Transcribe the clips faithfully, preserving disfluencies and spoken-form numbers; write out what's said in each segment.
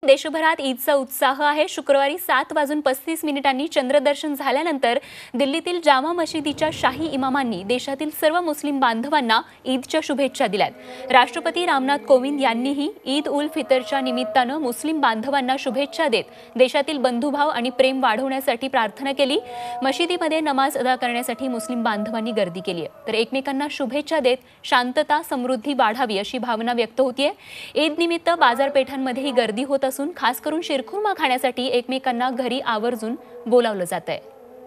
देशभरात ईदचा उत्साह आहे। शुक्रवारी सात वाजून पस्तीस मिनिटांनी चंद्रदर्शन झाल्यानंतर दिल्लीतील जामा मशिदीच्या शाही इमामांनी देशातील सर्व मुस्लिम बांधवांना ईदच्या शुभेच्छा दिल्यात। राष्ट्रपती रामनाथ कोविंद यांनीही ईद उल फितरच्या निमित्तानं मुस्लिम बांधवांना शुभेच्छा देत देशातील बंधुभाव आणि प्रेम वाढवण्यासाठी प्रार्थना केली। मशिदीमध्ये नमाज अदा करण्यासाठी मुस्लिम बांधवांनी गर्दी केली आहे, तर एकमेकांना शुभेच्छा देत शांतता समृद्धी वाढावी अशी भावना व्यक्त होतीये। ईद निमित्त बाजारपेठांमध्येही गर्दी होत असून खास करून शिरखुर्मा खाण्यासाठी एकमेकांना घरी आवर्जून बोलावलं जातंय।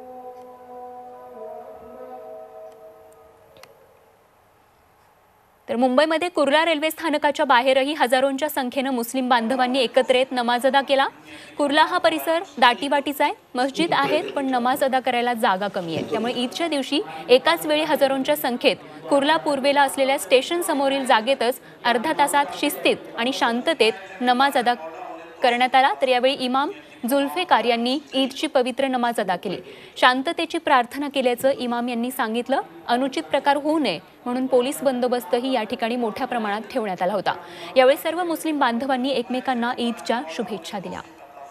तर मुंबईमध्ये कुर्ला रेल्वे स्थानकाच्या बाहेरही हजारोंच्या संख्येने मुस्लिम बांधवांनी एकत्र येत नमाज अदा केला। कुर्ला हा परिसर दाटीवाटीचा आहे, मस्जिद आहेत पण नमाज अदा करायला जागा कमी आहे, त्यामुळे ईदच्या दिवशी एकाच वेळी हजारोंच्या संख्येत कुर्ला पूर्वेला असलेल्या स्टेशन समोरील जागेतच अर्धा तासात शिस्तीत आणि शांततेत नमाज अदा करण्यात आला। तर यावेळी इमाम जुल्फिकार यांनी ईदची पवित्र नमाज अदा केली। शांततेची प्रार्थना केल्याचं इमाम यांनी सांगितलं। अनुचित प्रकार होऊ नये म्हणून पोलीस बंदोबस्तही या ठिकाणी मोठ्या प्रमाणात ठेवण्यात आला होता। यावेळी सर्व मुस्लिम बांधवांनी एकमेकांना ईदच्या शुभेच्छा दिल्या।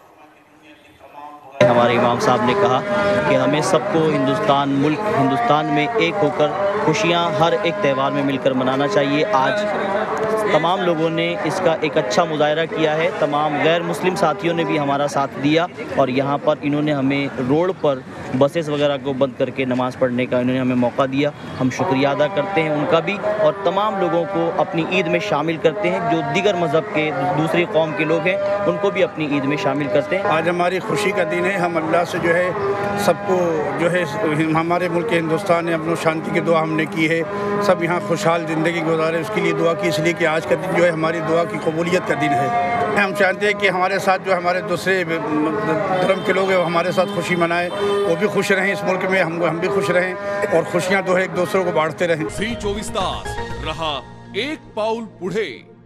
हमारे इमाम साहब ने कहा कि हमें सबको हिंदुस्तान मुल्क हिंदुस्तान में एक होकर खुशियां हर एक त्यौहार में मिलकर मनाना चाहिए। आज तमाम लोगों ने इसका एक अच्छा मुजाहरा किया है। तमाम गैर मुस्लिम साथियों ने भी हमारा साथ दिया और यहाँ पर इन्होंने हमें रोड पर बसेस वगैरह को बंद करके नमाज़ पढ़ने का इन्होंने हमें मौका दिया। हम शुक्रिया अदा करते हैं उनका भी और तमाम लोगों को अपनी ईद में शामिल करते हैं। जो दीगर मज़हब के दूसरी कौम के लोग हैं उनको भी अपनी ईद में शामिल करते हैं। आज हमारी खुशी का दिन है। हम अल्लाह से जो है सबको जो है हमारे मुल्क हिंदुस्तान ने अपनी शांति की दुआ हमने की है। सब यहाँ खुशहाल ज़िंदगी गुजारे उसके लिए दुआ की, इसलिए कि आज का दिन जो है हमारी दुआ की कबूलियत का दिन है। हम चाहते हैं कि हमारे साथ जो हमारे दूसरे धर्म के लोग हैं वो हमारे साथ खुशी मनाएं, वो भी खुश रहें इस मुल्क में, हम हम भी खुश रहें और खुशियाँ जो है एक दूसरों को बांटते रहें। झी चोवीस तास रहा एक पाऊल पुढे।